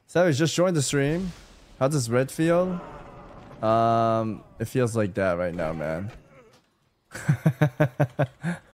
Savage, just joined the stream. How does red feel? It feels like that right now, man.